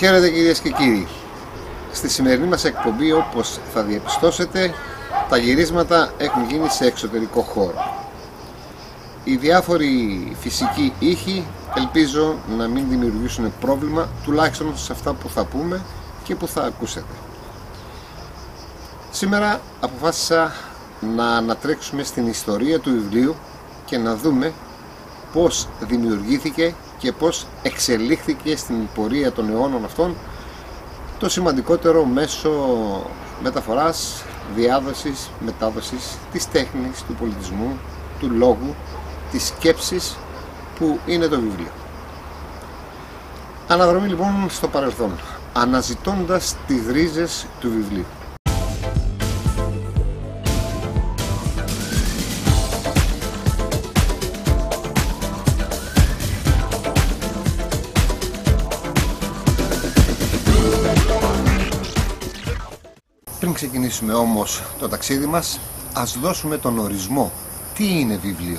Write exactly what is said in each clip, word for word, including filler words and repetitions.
Χαίρετε κυρίες και κύριοι. Στη σημερινή μας εκπομπή, όπως θα διαπιστώσετε, τα γυρίσματα έχουν γίνει σε εξωτερικό χώρο. Οι διάφοροι φυσικοί ήχοι ελπίζω να μην δημιουργήσουν πρόβλημα, τουλάχιστον σε αυτά που θα πούμε και που θα ακούσετε. Σήμερα αποφάσισα να ανατρέξουμε στην ιστορία του βιβλίου και να δούμε πώς δημιουργήθηκε και πώς εξελίχθηκε στην πορεία των αιώνων αυτών το σημαντικότερο μέσο μεταφοράς, διάδοσης, μετάδοσης της τέχνης, του πολιτισμού, του λόγου, της σκέψης που είναι το βιβλίο. Αναδρομή λοιπόν στο παρελθόν, αναζητώντας τις ρίζες του βιβλίου. Πριν ξεκινήσουμε όμως το ταξίδι μας, ας δώσουμε τον ορισμό. Τι είναι βιβλίο?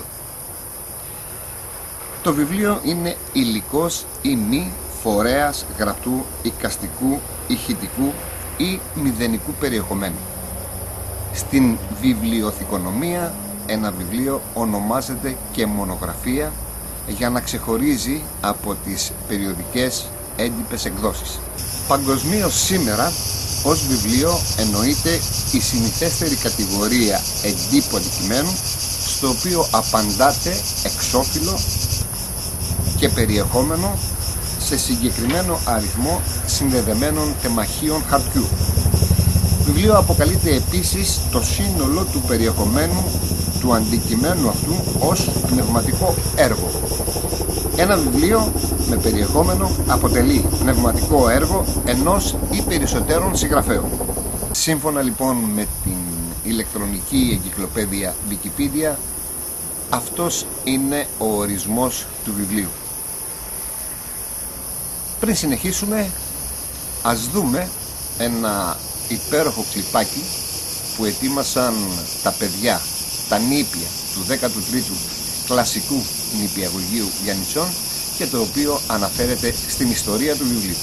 Το βιβλίο είναι υλικός ή μη φορέας γραπτού, εικαστικού, ηχητικού ή μηδενικού περιεχομένου. Στην βιβλιοθηκονομία ένα βιβλίο ονομάζεται και μονογραφία για να ξεχωρίζει από τις περιοδικές έντυπες εκδόσεις. Παγκοσμίως σήμερα ως βιβλίο εννοείται η συνηθέστερη κατηγορία εντύπου αντικειμένου, στο οποίο απαντάται εξώφυλλο και περιεχόμενο σε συγκεκριμένο αριθμό συνδεδεμένων τεμαχίων χαρτιού. Βιβλίο αποκαλείται επίσης το σύνολο του περιεχομένου του αντικειμένου αυτού ως πνευματικό έργο. Ένα βιβλίο με περιεχόμενο αποτελεί πνευματικό έργο ενός ή περισσότερων συγγραφέων. Σύμφωνα λοιπόν με την ηλεκτρονική εγκυκλοπαίδεια Wikipedia, αυτός είναι ο ορισμός του βιβλίου. Πριν συνεχίσουμε, ας δούμε ένα υπέροχο κλιπάκι που ετοίμασαν τα παιδιά, τα νήπια του δέκατου τρίτου κλασικού νηπιαγωγείου Γιαννιτσών και το οποίο αναφέρεται στην ιστορία του βιβλίου.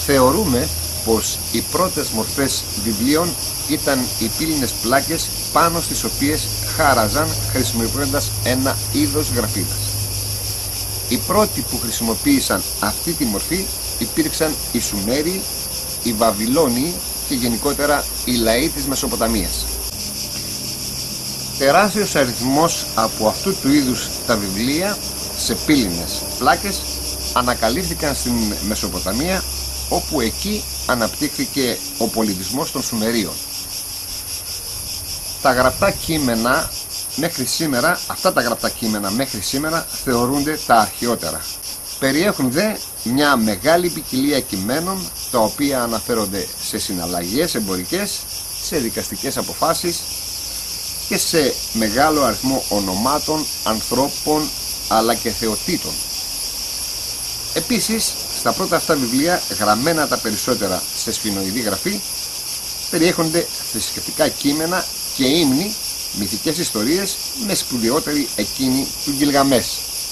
Θεωρούμε πως οι πρώτες μορφές βιβλίων ήταν οι πύληνες πλάκες πάνω στις οποίες χάραζαν χρησιμοποιώντας ένα είδος γραφίδας. Οι πρώτοι που χρησιμοποίησαν αυτή τη μορφή υπήρξαν οι Σουμέριοι, οι Βαβυλώνιοι και γενικότερα οι λαοί της Μεσοποταμίας. Τεράστιος αριθμός από αυτού του είδους τα βιβλία σε πύληνες πλάκες ανακαλύφθηκαν στην Μεσοποταμία, όπου εκεί αναπτύχθηκε ο πολιτισμός των Σουμερίων. Τα γραπτά κείμενα μέχρι σήμερα, αυτά τα γραπτά κείμενα μέχρι σήμερα θεωρούνται τα αρχαιότερα. Περιέχουν δε μια μεγάλη ποικιλία κειμένων, τα οποία αναφέρονται σε συναλλαγές εμπορικές, σε δικαστικές αποφάσεις και σε μεγάλο αριθμό ονομάτων, ανθρώπων αλλά και θεοτήτων. Επίσης, στα πρώτα αυτά βιβλία, γραμμένα τα περισσότερα σε σφινοειδή γραφή, περιέχονται θρησκευτικά κείμενα και ύμνοι, μυθικές ιστορίες, με σπουδαιότερη εκείνη του Γιλγαμές.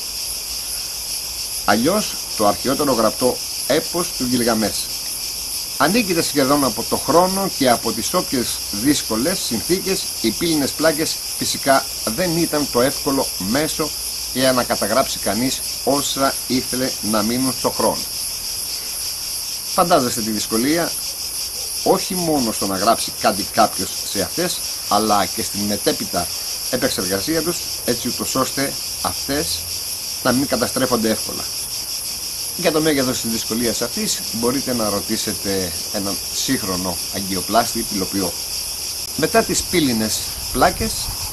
Αλλιώς το αρχαιότερο γραπτό έπος του Γιλγαμές. Ανήκεται σχεδόν από το χρόνο και από τις όποιες δύσκολες συνθήκες, οι πύληνες πλάκες φυσικά δεν ήταν το εύκολο μέσο για να καταγράψει κανείς όσα ήθελε να μείνουν στο χρόνο. Φαντάζεστε τη δυσκολία όχι μόνο στο να γράψει κάτι κάποιος σε αυτές, αλλά και στην μετέπειτα επεξεργασία τους, έτσι ούτως ώστε αυτές να μην καταστρέφονται εύκολα. Για το μέγεθος της δυσκολίας αυτής μπορείτε να ρωτήσετε έναν σύγχρονο αγκιοπλάστη πυλοποιό. Μετά τις πύληνες πλάκες,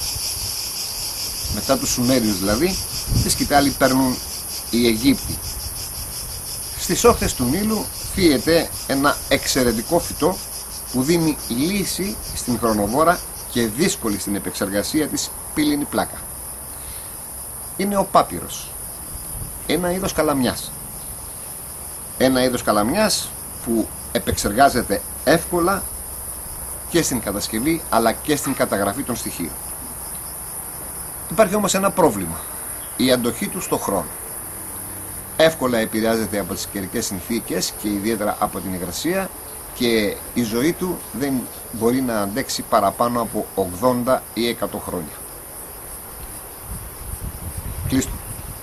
μετά τους Σουμέριους δηλαδή, τη σκητάλη παίρνουν οι Αιγύπτιοι. Στις όχθες του Νείλου φύεται ένα εξαιρετικό φυτό που δίνει λύση στην χρονοβόρα και δύσκολη στην επεξεργασία της πύληνη πλάκα. Είναι ο πάπυρος, ένα είδος καλαμιάς. Ένα είδος καλαμιάς που επεξεργάζεται εύκολα και στην κατασκευή αλλά και στην καταγραφή των στοιχείων. Υπάρχει όμως ένα πρόβλημα, η αντοχή του στο χρόνο. Εύκολα επηρεάζεται από τις καιρικές συνθήκες και ιδιαίτερα από την υγρασία, και η ζωή του δεν μπορεί να αντέξει παραπάνω από ογδόντα ή εκατό χρόνια. Κλείστο.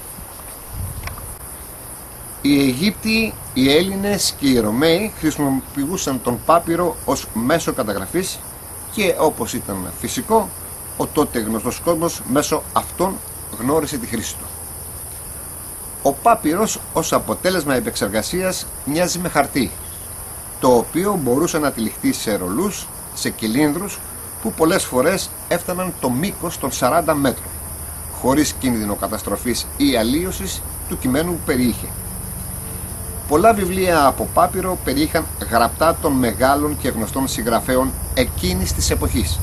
Οι Αιγύπτιοι, οι Έλληνες και οι Ρωμαίοι χρησιμοποιούσαν τον πάπυρο ως μέσο καταγραφής και, όπως ήταν φυσικό, ο τότε γνωστός κόσμος μέσω αυτών γνώρισε τη χρήση του. Ο πάπυρος ως αποτέλεσμα επεξεργασίας μοιάζει με χαρτί, το οποίο μπορούσε να τυλιχτεί σε ρολούς, σε κυλίνδρους που πολλές φορές έφταναν το μήκος των σαράντα μέτρων, χωρίς κίνδυνο καταστροφής ή αλλίωσης του κειμένου που περιείχε. Πολλά βιβλία από πάπυρο περιείχαν γραπτά των μεγάλων και γνωστών συγγραφέων εκείνης της εποχής.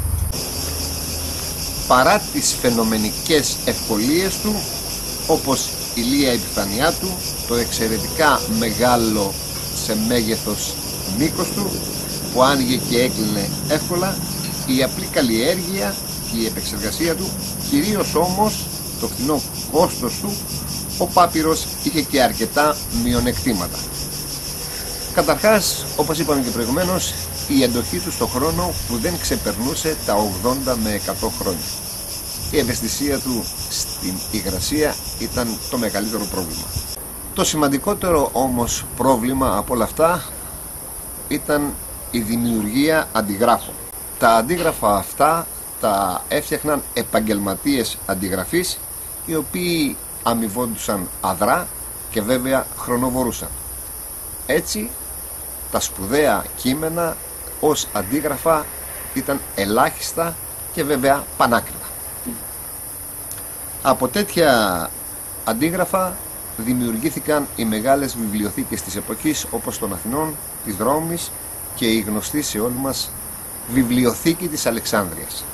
Παρά τις φαινομενικές ευκολίες του, όπως η λία επιφανειά του, το εξαιρετικά μεγάλο σε μέγεθος μήκος του που άνοιγε και έκλεινε εύκολα, η απλή καλλιέργεια και η επεξεργασία του, κυρίως όμως το φθηνό κόστος του, ο πάπυρος είχε και αρκετά μειονεκτήματα. Καταρχάς, όπως είπαμε και προηγουμένως, η αντοχή του στο χρόνο που δεν ξεπερνούσε τα ογδόντα με εκατό χρόνια. Η ευαισθησία του στην υγρασία ήταν το μεγαλύτερο πρόβλημα. Το σημαντικότερο όμως πρόβλημα από όλα αυτά ήταν η δημιουργία αντιγράφων. Τα αντίγραφα αυτά τα έφτιαχναν επαγγελματίες αντιγραφείς, οι οποίοι αμοιβόντουσαν αδρά και βέβαια χρονοβορούσαν. Έτσι τα σπουδαία κείμενα ως αντίγραφα ήταν ελάχιστα και βέβαια πανάκριβα. Από τέτοια αντίγραφα δημιουργήθηκαν οι μεγάλες βιβλιοθήκες της εποχής, όπως των Αθηνών, της Ρώμης και η γνωστή σε όλους μας βιβλιοθήκη της Αλεξάνδρειας.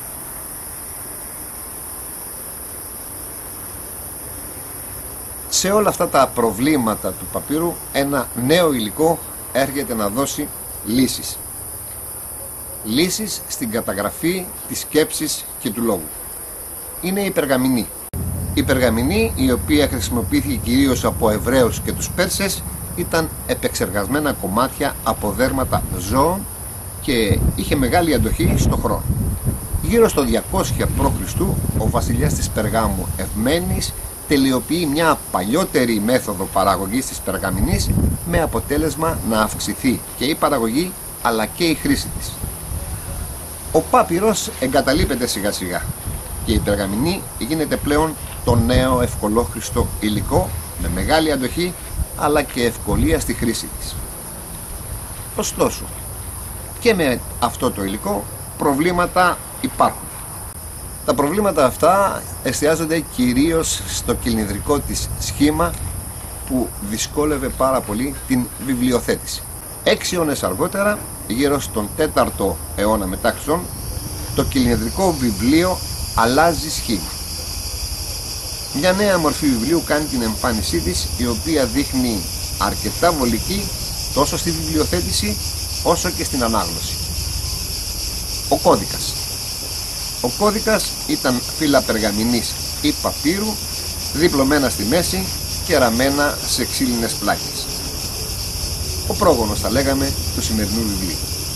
Σε όλα αυτά τα προβλήματα του παπύρου, ένα νέο υλικό έρχεται να δώσει λύσεις. Λύσεις στην καταγραφή της σκέψης και του λόγου. Είναι η περγαμηνή. Η περγαμηνή, η οποία χρησιμοποιήθηκε κυρίως από Εβραίους και τους Πέρσες, ήταν επεξεργασμένα κομμάτια από δέρματα ζώων και είχε μεγάλη αντοχή στο χρόνο. Γύρω στο διακόσια προ Χριστού ο βασιλιάς της Περγάμου Ευμένης τελειοποιεί μια παλιότερη μέθοδο παραγωγής της περγαμηνής, με αποτέλεσμα να αυξηθεί και η παραγωγή αλλά και η χρήση της. Ο πάπυρος εγκαταλείπεται σιγά σιγά και η περγαμηνή γίνεται πλέον το νέο ευκολόχρηστο υλικό με μεγάλη αντοχή αλλά και ευκολία στη χρήση της. Ωστόσο, και με αυτό το υλικό προβλήματα υπάρχουν. Τα προβλήματα αυτά εστιάζονται κυρίως στο κυλινδρικό της σχήμα, που δυσκόλευε πάρα πολύ την βιβλιοθέτηση. Έξι αιώνες αργότερα, γύρω στον τέταρτο αιώνα μετά Χριστόν, το κυλινδρικό βιβλίο αλλάζει σχήμα. Μια νέα μορφή βιβλίου κάνει την εμφάνισή της, η οποία δείχνει αρκετά βολική τόσο στη βιβλιοθέτηση όσο και στην ανάγνωση. Ο κώδικας. Ο κώδικας ήταν φύλλα περγαμηνής ή παπύρου, διπλωμένα στη μέση και ραμμένα σε ξύλινες πλάκες. Ο πρόγονος, θα λέγαμε, του σημερινού βιβλίου.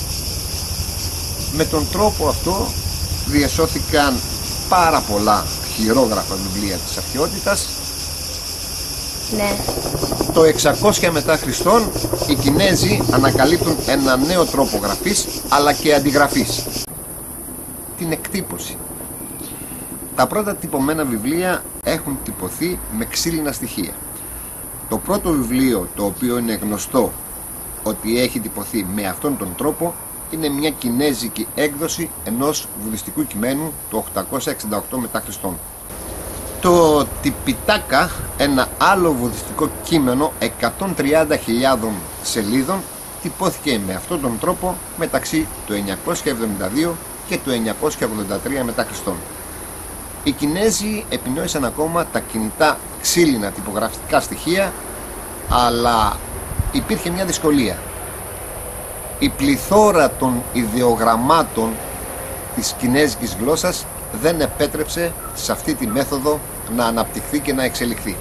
Με τον τρόπο αυτό διασώθηκαν πάρα πολλά χειρόγραφα βιβλία της αρχαιότητας. Ναι. Το εξακόσια μετά Χριστόν οι Κινέζοι ανακαλύπτουν ένα νέο τρόπο γραφής αλλά και αντιγραφής, την εκτύπωση. Τα πρώτα τυπωμένα βιβλία έχουν τυπωθεί με ξύλινα στοιχεία. Το πρώτο βιβλίο το οποίο είναι γνωστό ότι έχει τυπωθεί με αυτόν τον τρόπο είναι μια κινέζικη έκδοση ενός βουδιστικού κειμένου το οκτακόσια εξήντα οκτώ μετά Χριστόν. Το Τιπιτάκα, ένα άλλο βουδιστικό κείμενο εκατόν τριάντα χιλιάδων σελίδων, τυπώθηκε με αυτόν τον τρόπο μεταξύ του εννιακόσια εβδομήντα δύο και του εννιακόσια ογδόντα τρία μετά Χριστόν. Οι Κινέζοι επινόησαν ακόμα τα κινητά ξύλινα τυπογραφικά στοιχεία, αλλά υπήρχε μια δυσκολία. Η πληθώρα των ιδεογραμμάτων της κινέζικης γλώσσας δεν επέτρεψε σε αυτή τη μέθοδο να αναπτυχθεί και να εξελιχθεί.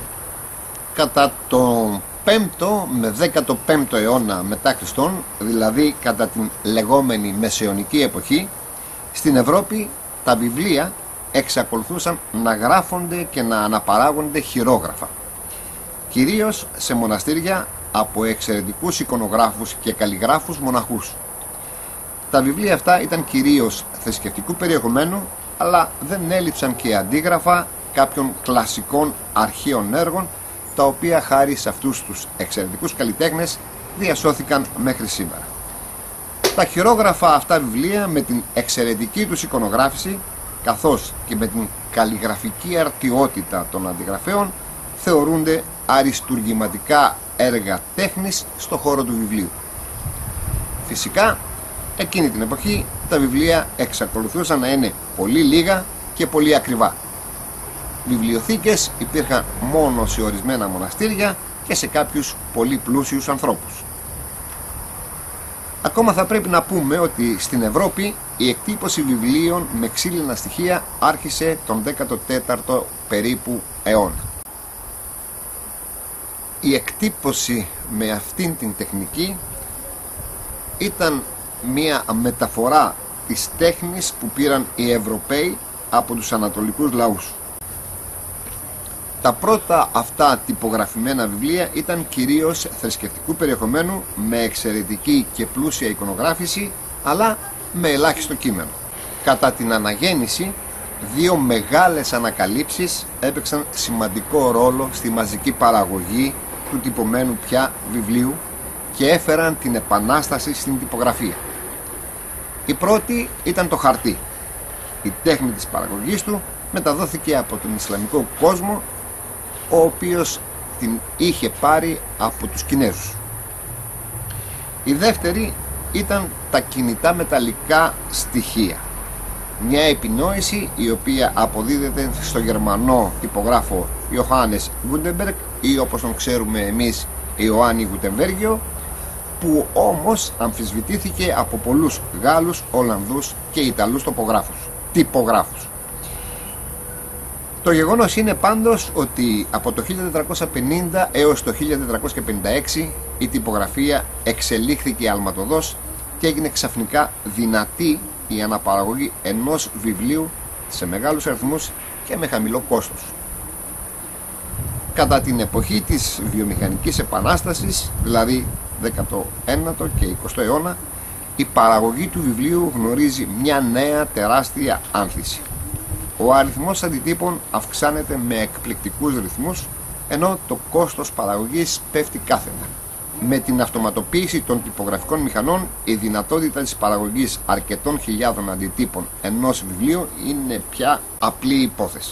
Κατά τον πέμπτο με δέκατο πέμπτο αιώνα μετά Χριστόν, δηλαδή κατά την λεγόμενη μεσαιωνική εποχή, στην Ευρώπη τα βιβλία εξακολουθούσαν να γράφονται και να αναπαράγονται χειρόγραφα, κυρίως σε μοναστήρια από εξαιρετικούς εικονογράφους και καλλιγράφους μοναχούς. Τα βιβλία αυτά ήταν κυρίως θρησκευτικού περιεχομένου, αλλά δεν έλειψαν και αντίγραφα κάποιων κλασικών αρχαίων έργων, τα οποία χάρη σε αυτούς τους εξαιρετικούς καλλιτέχνες διασώθηκαν μέχρι σήμερα. Τα χειρόγραφα αυτά βιβλία, με την εξαιρετική τους εικονογράφηση καθώς και με την καλλιγραφική αρτιότητα των αντιγραφέων, θεωρούνται αριστουργηματικά έργα τέχνης στο χώρο του βιβλίου. Φυσικά, εκείνη την εποχή τα βιβλία εξακολουθούσαν να είναι πολύ λίγα και πολύ ακριβά. Βιβλιοθήκες υπήρχαν μόνο σε ορισμένα μοναστήρια και σε κάποιους πολύ πλούσιους ανθρώπους. Ακόμα θα πρέπει να πούμε ότι στην Ευρώπη η εκτύπωση βιβλίων με ξύλινα στοιχεία άρχισε τον δέκατο τέταρτο περίπου αιώνα. Η εκτύπωση με αυτήν την τεχνική ήταν μια μεταφορά της τέχνης που πήραν οι Ευρωπαίοι από τους ανατολικούς λαούς. Τα πρώτα αυτά τυπογραφημένα βιβλία ήταν κυρίως θρησκευτικού περιεχομένου, με εξαιρετική και πλούσια εικονογράφηση, αλλά με ελάχιστο κείμενο. Κατά την αναγέννηση, δύο μεγάλες ανακαλύψεις έπαιξαν σημαντικό ρόλο στη μαζική παραγωγή του τυπωμένου πια βιβλίου και έφεραν την επανάσταση στην τυπογραφία. Η πρώτη ήταν το χαρτί. Η τέχνη της παραγωγής του μεταδόθηκε από τον Ισλαμικό κόσμο, ο οποίος την είχε πάρει από τους Κινέζους. Η δεύτερη ήταν τα κινητά μεταλλικά στοιχεία, μια επινόηση η οποία αποδίδεται στο Γερμανό τυπογράφο Ιωάννης Γκούντεμπεργκ, ή όπως τον ξέρουμε εμείς Ιωάννη Γουτεμβέργιο, που όμως αμφισβητήθηκε από πολλούς Γάλλους, Ολλανδούς και Ιταλούς τοπογράφους, τυπογράφους. Το Το γεγονός είναι πάντως ότι από το χίλια τετρακόσια πενήντα έως το χίλια τετρακόσια πενήντα έξι η τυπογραφία εξελίχθηκε αλματωδώς και έγινε ξαφνικά δυνατή η αναπαραγωγή ενός βιβλίου σε μεγάλους αριθμούς και με χαμηλό κόστος. Κατά την εποχή της βιομηχανικής επανάστασης, δηλαδή δέκατο ένατο και εικοστό αιώνα, η παραγωγή του βιβλίου γνωρίζει μια νέα τεράστια άνθηση. Ο αριθμός αντιτύπων αυξάνεται με εκπληκτικούς ρυθμούς, ενώ το κόστος παραγωγής πέφτει κάθετα. Με την αυτοματοποίηση των τυπογραφικών μηχανών, η δυνατότητα της παραγωγής αρκετών χιλιάδων αντιτύπων ενός βιβλίου είναι πια απλή υπόθεση.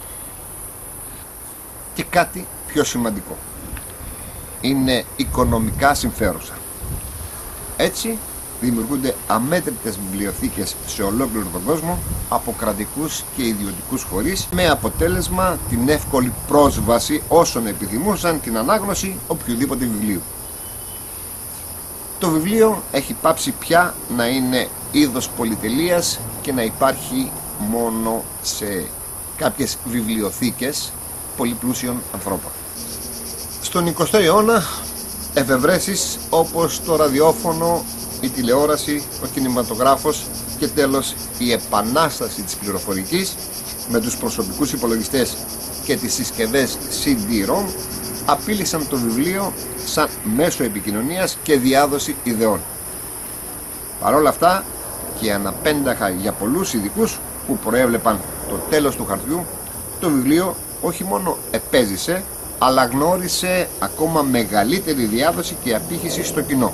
Και κάτι πιο σημαντικό, είναι οικονομικά συμφέρουσα. Έτσι δημιουργούνται αμέτρητες βιβλιοθήκες σε ολόκληρο τον κόσμο από κρατικούς και ιδιωτικούς φορείς, με αποτέλεσμα την εύκολη πρόσβαση όσων επιθυμούσαν την ανάγνωση οποιοδήποτε βιβλίου. Το βιβλίο έχει πάψει πια να είναι είδος πολυτελείας και να υπάρχει μόνο σε κάποιες βιβλιοθήκες πολυπλούσιων ανθρώπων. Στον εικοστό αιώνα εφευρέσεις όπως το ραδιόφωνο, η τηλεόραση, ο κινηματογράφος και τέλος η επανάσταση της πληροφορικής με τους προσωπικούς υπολογιστές και τις συσκευές σι ντι ρομ απείλησαν το βιβλίο σαν μέσο επικοινωνίας και διάδοση ιδεών. Παρ' όλα αυτά και αναπένταχα για πολλούς ειδικούς που προέβλεπαν το τέλος του χαρτιού, το βιβλίο όχι μόνο επέζησε, αλλά γνώρισε ακόμα μεγαλύτερη διάδοση και απήχηση στο κοινό.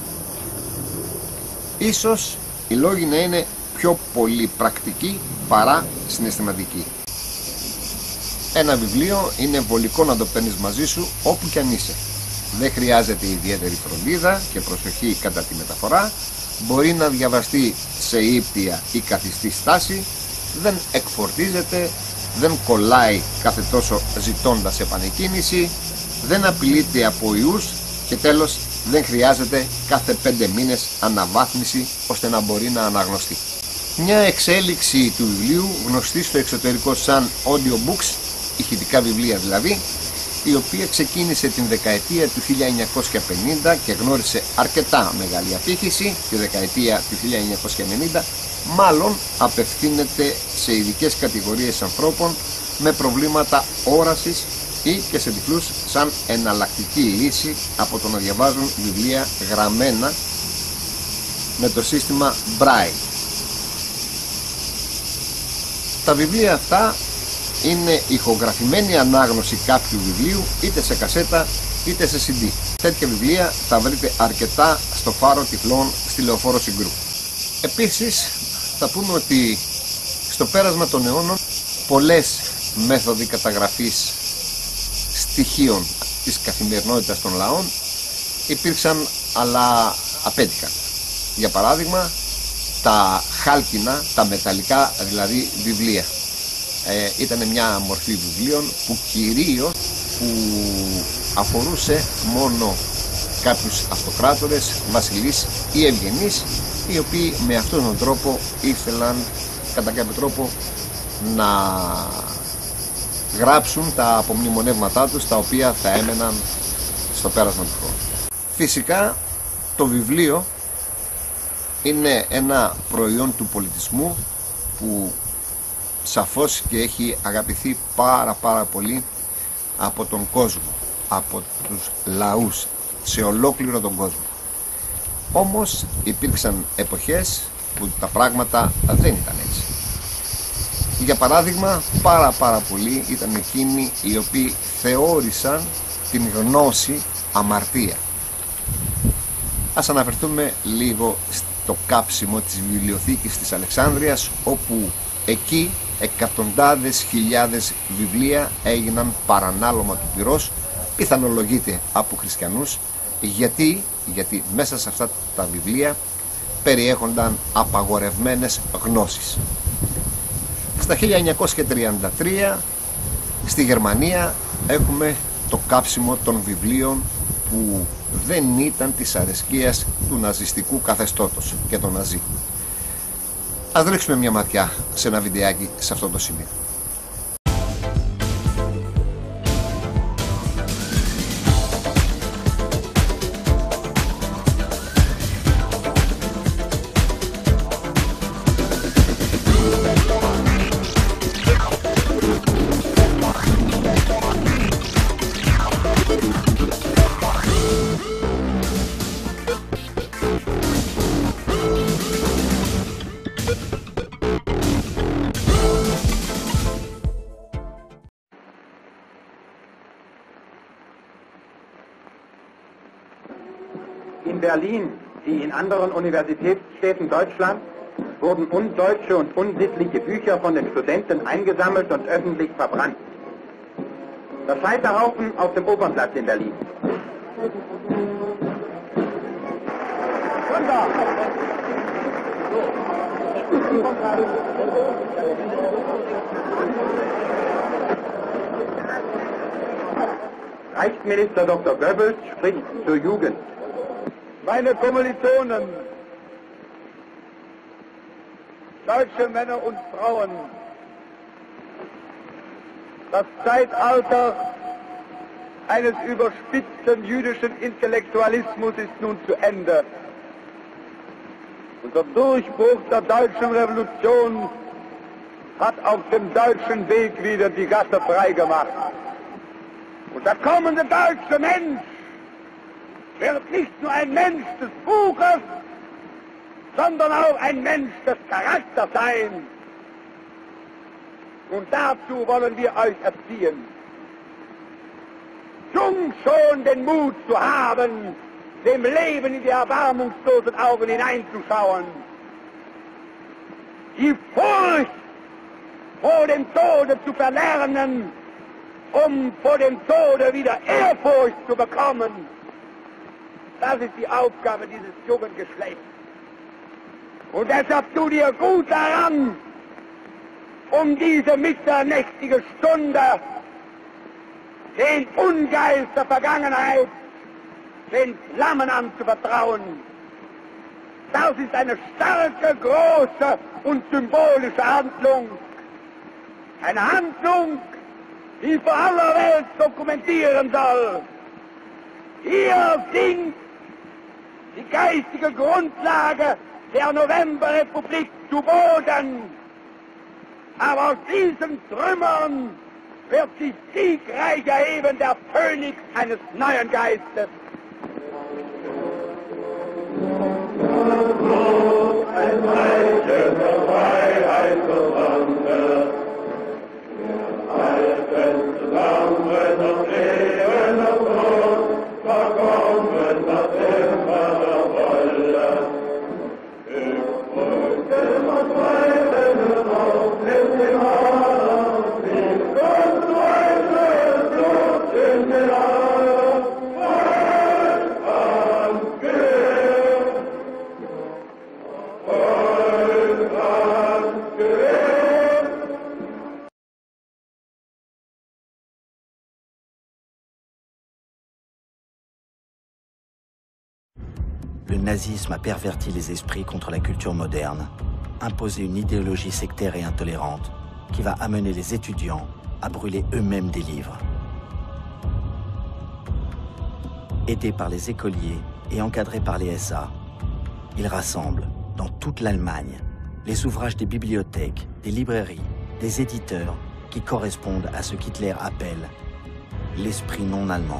Ίσως οι λόγοι να είναι πιο πολύ πρακτικοί παρά συναισθηματικοί. Ένα βιβλίο είναι βολικό να το παίρνεις μαζί σου όπου κι αν είσαι. Δεν χρειάζεται ιδιαίτερη φροντίδα και προσοχή κατά τη μεταφορά. Μπορεί να διαβαστεί σε ύπτια ή καθιστή στάση. Δεν εκφορτίζεται, δεν κολλάει κάθε τόσο ζητώντας επανεκκίνηση, δεν απειλείται από ιούς και τέλος δεν χρειάζεται κάθε πέντε μήνες αναβάθμιση ώστε να μπορεί να αναγνωστεί. Μια εξέλιξη του βιβλίου γνωστή στο εξωτερικό σαν audiobooks, ηχητικά βιβλία δηλαδή, η οποία ξεκίνησε την δεκαετία του χίλια εννιακόσια πενήντα και γνώρισε αρκετά μεγάλη απήχηση τη δεκαετία του χίλια εννιακόσια ενενήντα, μάλλον απευθύνεται σε ειδικές κατηγορίες ανθρώπων με προβλήματα όρασης ή και σε τυφλούς σαν εναλλακτική λύση από το να διαβάζουν βιβλία γραμμένα με το σύστημα Braille. Τα βιβλία αυτά είναι ηχογραφημένη ανάγνωση κάποιου βιβλίου είτε σε κασέτα είτε σε σι ντι. Τέτοια βιβλία θα βρείτε αρκετά στο Φάρο Τυφλών στη Λεωφόρο Συγκρού. Επίσης θα πούμε ότι στο πέρασμα των αιώνων πολλές μέθοδοι καταγραφής στοιχείων της καθημερινότητας των λαών υπήρξαν, αλλά απέτυχαν. Για παράδειγμα τα χάλκινα, τα μεταλλικά δηλαδή βιβλία. Ε, ήταν μια μορφή βιβλίων που κυρίως που αφορούσε μόνο κάποιους αυτοκράτορες, βασιλείς ή ευγενείς, οι οποίοι με αυτόν τον τρόπο ήθελαν κατά κάποιο τρόπο να γράψουν τα απομνημονεύματά τους, τα οποία θα έμεναν στο πέρασμα του χρόνου. Φυσικά το βιβλίο είναι ένα προϊόν του πολιτισμού που σαφώς και έχει αγαπηθεί πάρα πάρα πολύ από τον κόσμο, από τους λαούς σε ολόκληρο τον κόσμο. Όμως υπήρξαν εποχές που τα πράγματα δεν ήταν έτσι. Για παράδειγμα, πάρα πάρα πολλοί ήταν εκείνοι οι οποίοι θεώρησαν την γνώση αμαρτία. Ας αναφερθούμε λίγο στο κάψιμο της βιβλιοθήκης της Αλεξάνδρειας, όπου εκεί εκατοντάδες χιλιάδες βιβλία έγιναν παρανάλωμα του πυρός, πιθανολογείται από χριστιανούς, γιατί, γιατί μέσα σε αυτά τα βιβλία περιέχονταν απαγορευμένες γνώσεις. Στα χίλια εννιακόσια τριάντα τρία στη Γερμανία έχουμε το κάψιμο των βιβλίων που δεν ήταν της αρεσκίας του ναζιστικού καθεστώτος και των Ναζί. Ας ρίξουμε μια ματιά σε ένα βιντεάκι σε αυτό το σημείο. In Berlin, wie in anderen Universitätsstädten Deutschlands, wurden undeutsche und unsittliche Bücher von den Studenten eingesammelt und öffentlich verbrannt. Der Scheiterhaufen auf dem Opernplatz in Berlin. Reichsminister Doktor Goebbels spricht zur Jugend. Meine Kommilitonen, deutsche Männer und Frauen, das Zeitalter eines überspitzten jüdischen Intellektualismus ist nun zu Ende. Und der Durchbruch der deutschen Revolution hat auf dem deutschen Weg wieder die Gasse freigemacht. Und der kommende deutsche Mensch wird nicht nur ein Mensch des Buches, sondern auch ein Mensch des Charakters sein. Und dazu wollen wir euch erziehen. Jung schon den Mut zu haben, dem Leben in die erbarmungslosen Augen hineinzuschauen. Die Furcht vor dem Tode zu verlernen, um vor dem Tode wieder Ehrfurcht zu bekommen. Das ist die Aufgabe dieses jungen Geschlechts. Und deshalb tu dir gut daran, um diese mitternächtige Stunde den Ungeist der Vergangenheit, den Flammen anzuvertrauen. Das ist eine starke, große und symbolische Handlung. Eine Handlung, die vor aller Welt dokumentieren soll. Hier sinkt die geistige Grundlage der Novemberrepublik zu Boden. Aber aus diesen Trümmern wird sich siegreich erheben der Phönix eines neuen Geistes. Ein Zeichen der Freiheit verwandelt, der alten Flamme das Leben erfroht, verkommen das immer der Wolle. Im Volke man Weiden auf den Haaren, wie Gott weiter Blut in den Haaren, Volk an Gehör, Volk an Gehör. Le nazisme a perverti les esprits contre la culture moderne, imposé une idéologie sectaire et intolérante qui va amener les étudiants à brûler eux-mêmes des livres. Aidés par les écoliers et encadrés par les S A, ils rassemblent dans toute l'Allemagne les ouvrages des bibliothèques, des librairies, des éditeurs qui correspondent à ce qu'Hitler appelle l'esprit non allemand.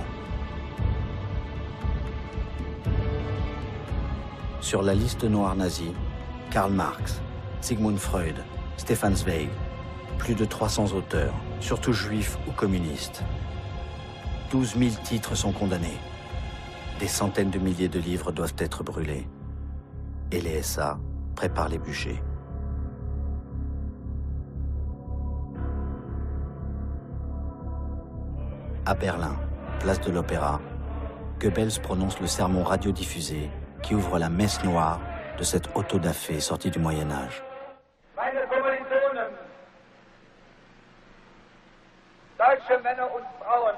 Sur la liste noire nazie, Karl Marx, Sigmund Freud, Stefan Zweig, plus de trois cents auteurs, surtout juifs ou communistes. douze mille titres sont condamnés. Des centaines de milliers de livres doivent être brûlés. Et les S A préparent les bûchers. À Berlin, place de l'Opéra, Goebbels prononce le sermon radiodiffusé qui ouvre la messe noire de cette autodafé sortie du Moyen-Âge. Meine Kommilitonen, deutsche Männer und Frauen,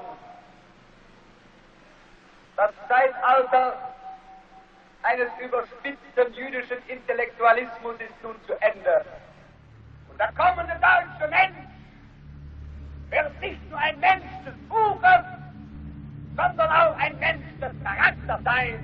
das Zeitalter eines überspitzten jüdischen Intellektualismus ist nun zu Ende. Und der kommende deutsche Mensch wird nicht nur ein Mensch des Buches, sondern auch ein Mensch des Charakters sein.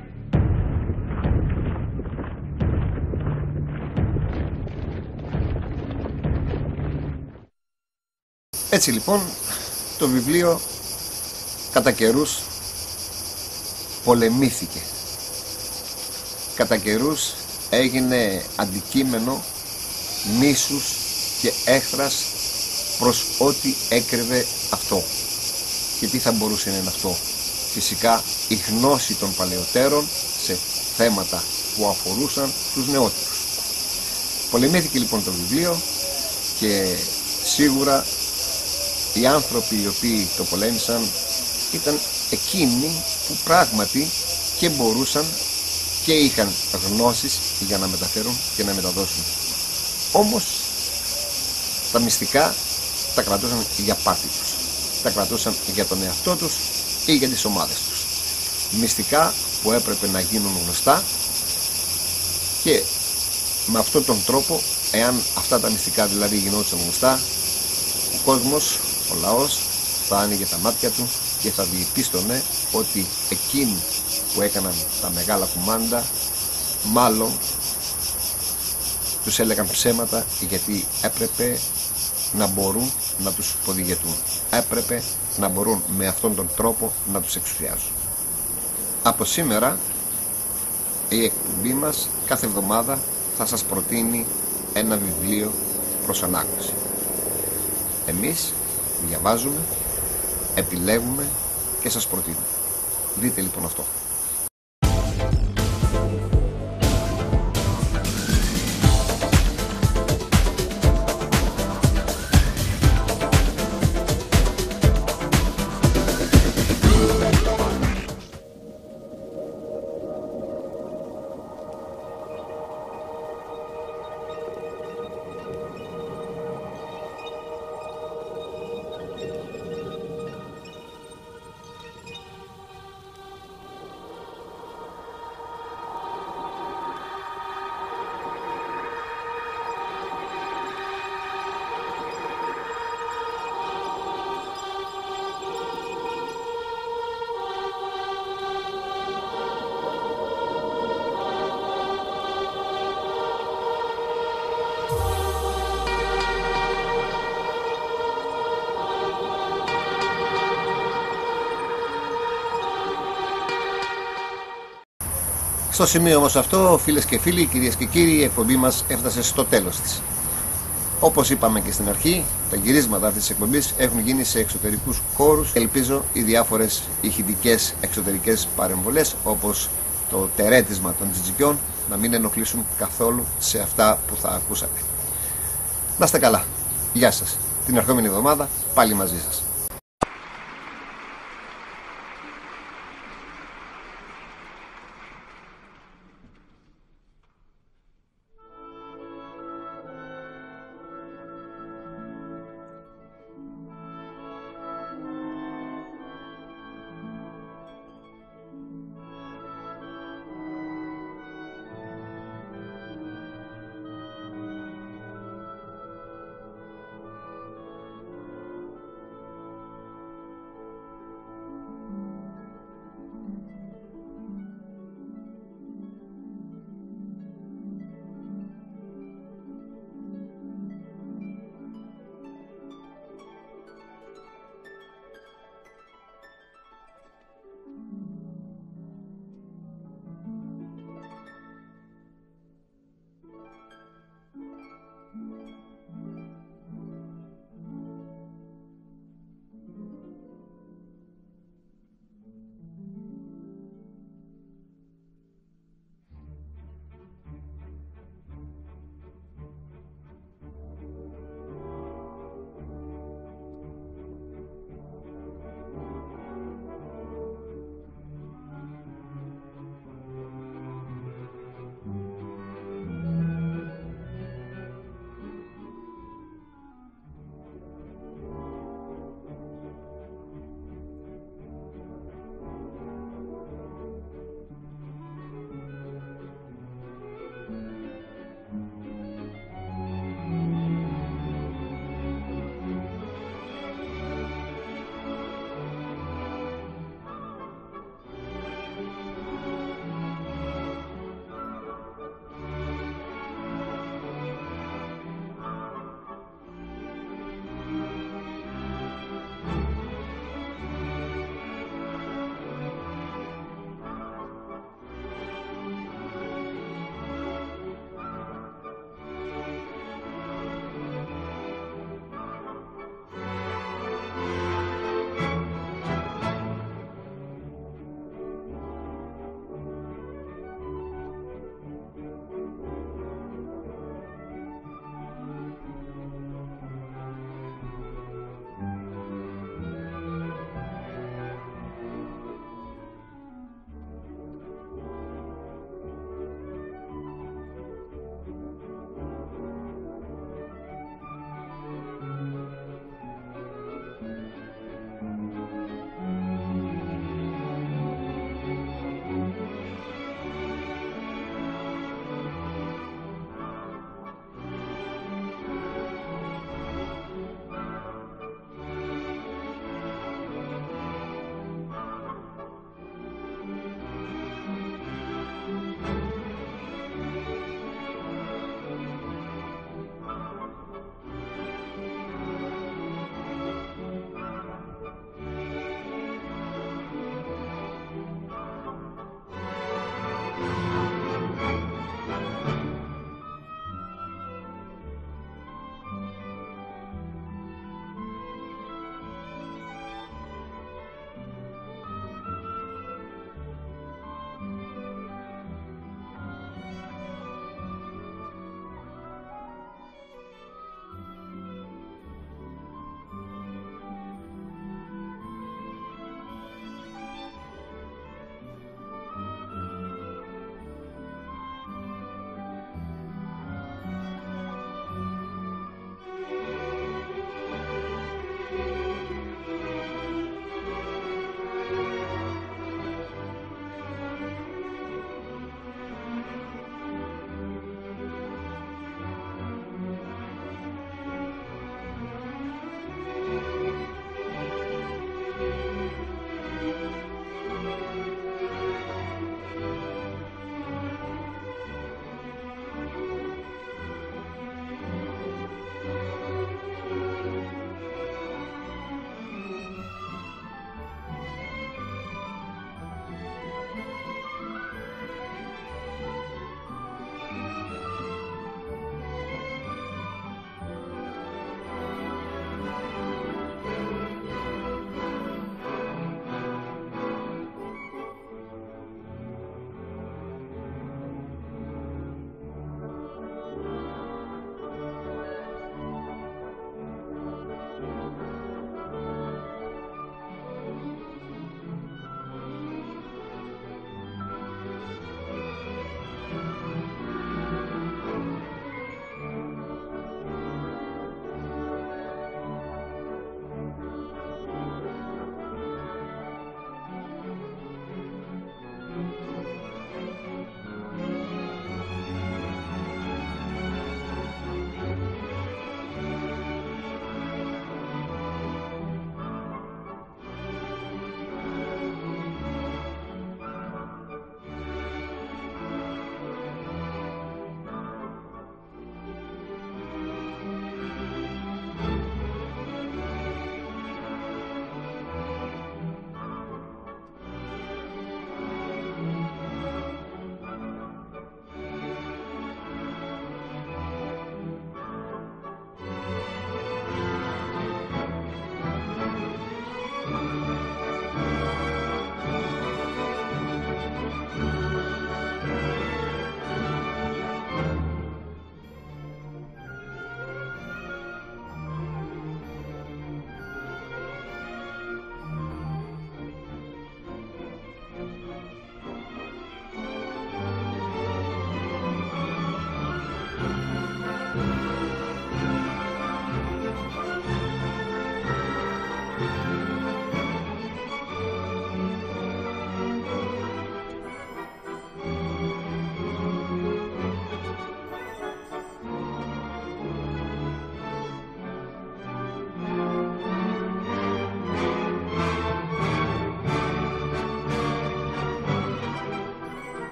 Έτσι λοιπόν το βιβλίο κατά καιρούς πολεμήθηκε. Κατά καιρούς έγινε αντικείμενο μίσους και έχθρας προς ό,τι έκρυβε αυτό. Και τι θα μπορούσε να είναι αυτό? φυσικά η γνώση των παλαιότερων σε θέματα που αφορούσαν τους νεότερους. Πολεμήθηκε λοιπόν το βιβλίο και σίγουρα οι άνθρωποι οι οποίοι το πολέμησαν ήταν εκείνοι που πράγματι και μπορούσαν και είχαν γνώσεις για να μεταφέρουν και να μεταδώσουν. Όμως τα μυστικά τα κρατούσαν για πάρτι τους, τα κρατούσαν για τον εαυτό τους ή για τις ομάδες τους. Μυστικά που έπρεπε να γίνουν γνωστά, και με αυτόν τον τρόπο, εάν αυτά τα μυστικά δηλαδή γινόντουσαν γνωστά, ο κόσμος, ο λαός θα άνοιγε τα μάτια του και θα διεπίστωνε ότι εκείνοι που έκαναν τα μεγάλα κουμάντα μάλλον τους έλεγαν ψέματα, γιατί έπρεπε να μπορούν να τους οδηγετούν, έπρεπε να μπορούν με αυτόν τον τρόπο να τους εξουσιάζουν. Από σήμερα η εκπομπή μας κάθε εβδομάδα θα σας προτείνει ένα βιβλίο προς ανάγνωση. Εμείς διαβάζουμε, επιλέγουμε και σας προτείνουμε. Δείτε λοιπόν αυτό. Στο σημείο όμως αυτό, φίλες και φίλοι, κυρίες και κύριοι, η εκπομπή μας έφτασε στο τέλος της. Όπως είπαμε και στην αρχή, τα γυρίσματα αυτής της εκπομπής έχουν γίνει σε εξωτερικούς χώρους. Ελπίζω οι διάφορες ηχητικές εξωτερικές παρεμβολές, όπως το τερέτισμα των τζιτζικιών, να μην ενοχλήσουν καθόλου σε αυτά που θα ακούσατε. Να είστε καλά. Γεια σας. Την ερχόμενη εβδομάδα πάλι μαζί σας.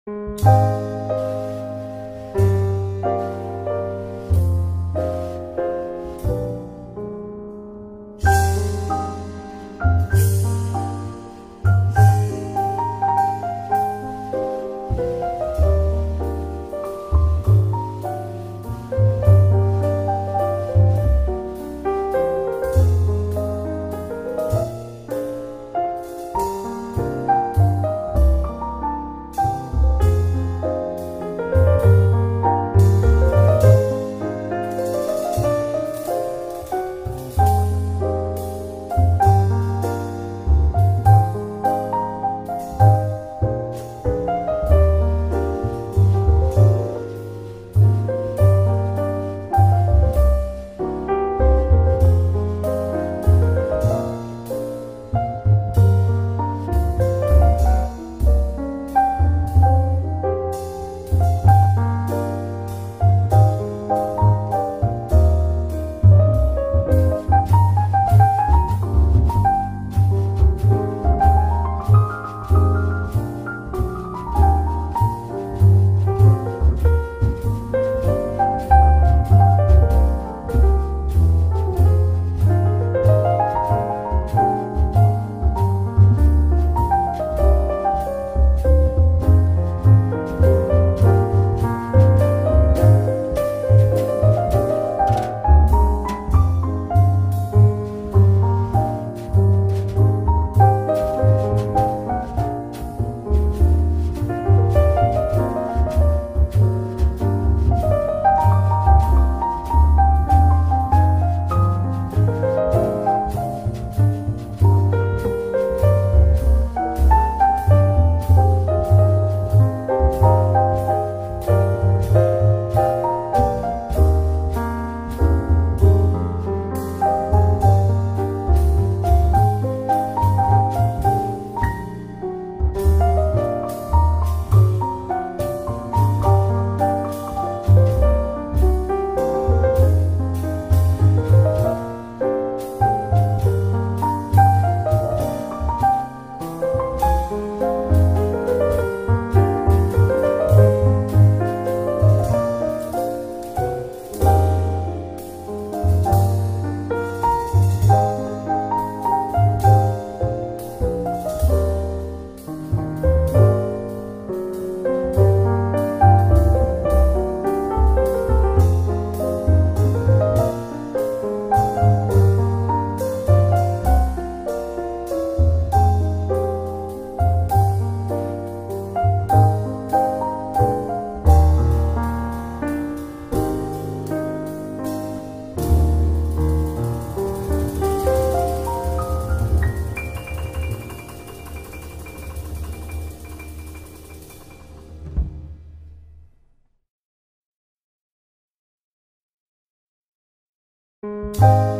Thank you.